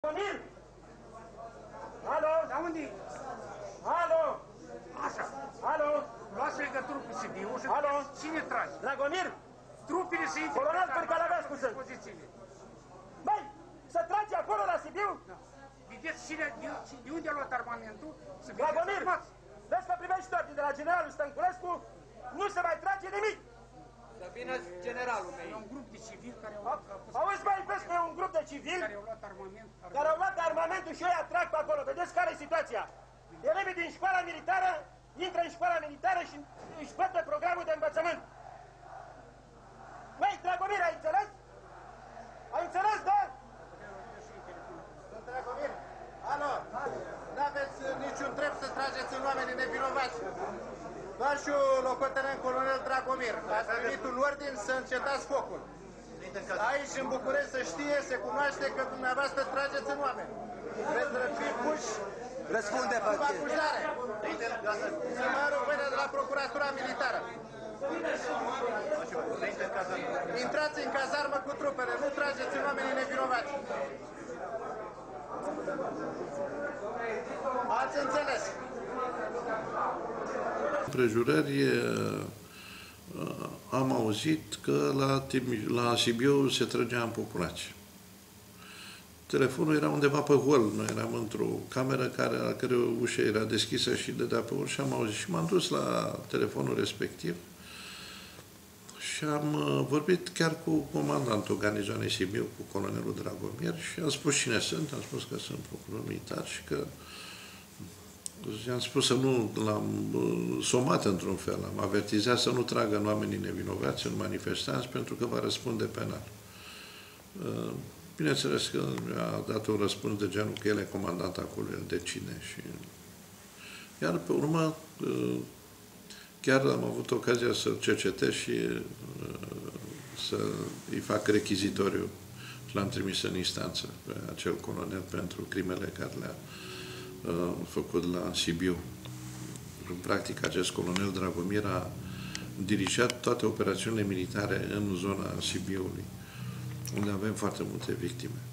Dragomir? Alo? Da unde? Alo? Așa. Alo? Luați legătură cu Sibiu și Alo? cine trage? Dragomir? Trupele să intre Colonel Pârcălăvescu sunt. pozițiile. Băi, să tragi acolo la Sibiu? Da. Vedeți cine, de unde a luat armamentul? Să Dragomir, vezi că primești ordine de la generalul Stănculescu, nu se mai trage nimic. Să vină generalul meu. E un grup de civili care au Auzi, băi, vezi că e un grup de civili care au luat armament. care au luat armamentul și ei atrag pe acolo. Vedeți care e situația? Elevii din școala militară intră în școala militară și își văd pe programul de învățământ. Băi, Dragomir, ai înțeles? Ai înțeles, da? Dragomir, alo, n-aveți niciun drept să trageți în oamenii nevinovați. Doar și locotenent colonel Dragomir, ați primit un ordin să încetați focul. Aici, în București, se știe, se cunoaște că dumneavoastră trageți în oameni. Veți fi puși Răspunde, sub acuzare. Primarul vine de la Procuratura Militară. Intrați în cazarmă cu trupele, nu trageți în oamenii nevinovați. Ați înțeles? Împrejurări am auzit că la Sibiu se trăgea în populație. Telefonul era undeva pe hol, noi eram într-o cameră a cărei ușă era deschisă și dădea pe hol și am auzit. Și m-am dus la telefonul respectiv și am vorbit chiar cu comandantul garnizoanei Sibiu, cu colonelul Dragomir și am spus cine sunt, am spus că sunt procuror militar și că i-am spus să nu, l-am somat într-un fel, am avertizat să nu tragă în oamenii nevinovați, în manifestanți, pentru că va răspunde penal. Bineînțeles că a dat un răspuns de genul că el e comandant acolo, el decide. Iar pe urmă, chiar am avut ocazia să-l cercetez și să îi fac rechizitoriu și l-am trimis în instanță pe acel colonel pentru crimele care le-a făcut la Sibiu. În practic, acest colonel Dragomir a dirijat toate operațiunile militare în zona Sibiului, unde avem foarte multe victime.